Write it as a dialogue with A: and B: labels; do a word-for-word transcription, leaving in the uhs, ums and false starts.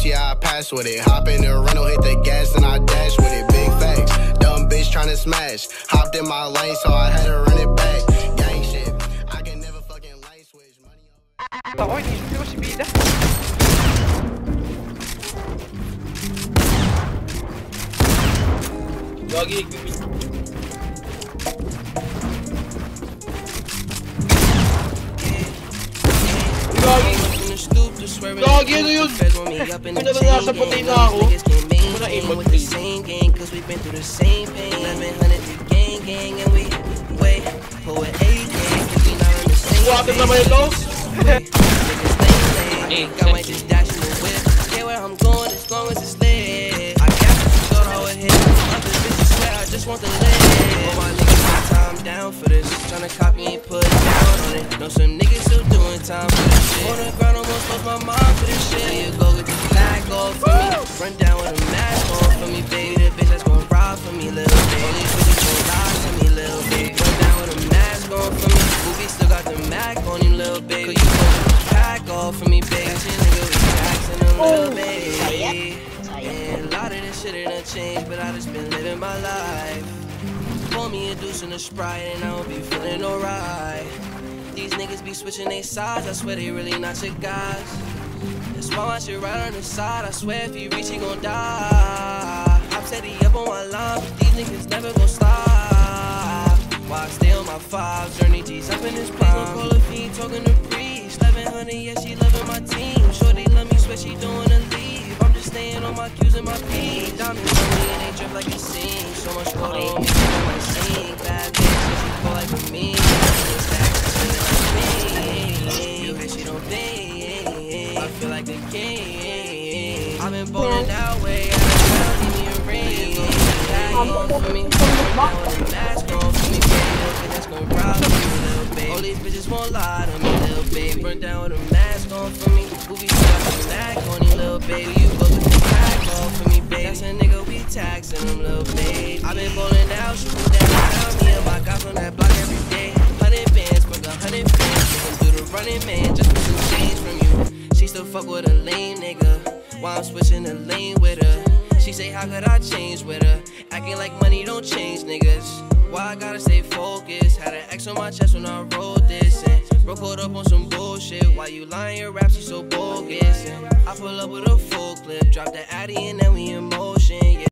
A: raps, yeah, I pass with it. Hop in the rental, hit the gas, and I dash with it. Big facts, dumb bitch tryna smash. Hopped in my lane, so I had to run it back. Gang shit, I can never fucking lane switch. Money over.
B: Oj, det var så bida.
C: Gagi, IchorKiwi. Gagi, ano yun? Pinabasa patay na ako. Wala ibang pain. Water naman ito?
D: Just want to live. All my niggas got time down for this. Tryna copy and put down on it. Know some niggas still doing time for this shit. On the ground, almost lost my mind for this shit. Here you go with the flag off for me. Run down with a mask on for me, baby. The bitch that's gon' ride for me, little baby. All these bitches gon' lie to me, little baby. Run down with a mask on for me. Movie still got the Mac on him, little baby. Cause you go with the pack off for me, baby. That shit nigga be taxing him, little baby. And a lot of this shit it done changed, but I just been living my life. Pour me a deuce in a Sprite and I don't be feeling alright. These niggas be switching their sides, I swear they really not your guys. That's why my shit right on the side, I swear if he reach he gon' die. I'm steady up on my line, but these niggas never gon' stop. Why I stay on my fives, journey G's up in this prime. Don't call if he ain't talking to Breeze. eleven hundred, yeah, she loving my team. Shorty love me, swear she don't wanna leave. I'm just staying on my Q's and my P's. Diamonds on me and they drip like a scene. So much water on me, I might sing. Bad bitch, so she fall like for me. You hate, she don't think. I feel like a king. I've been ballin' that way. I don't need me a ring. Tag on for me. Now with a mask on for me, baby. That's gon' rob me, little baby. All these bitches won't lie to me, little baby. Burn down with a mask on for me. Movie got the Mac on you, little baby. You go with the pack on for me, baby. That's a nigga, we taxing them, little baby. I've been ballin' out, shooting down. Me and my guys on that block every day. Hundred bands, bring a hundred bands. Looking through the running man, just for some change from you. She still fuck with a lame nigga. While I'm switching the lane with her. She say, how could I change with her? Acting like money don't change niggas. Why I gotta stay focused? Had an X on my chest when I wrote this. And bro pulled up on some bullshit. Why you lying? Your raps are so bogus. And I pull up with a full clip, drop the Addy and then we in motion. Yeah.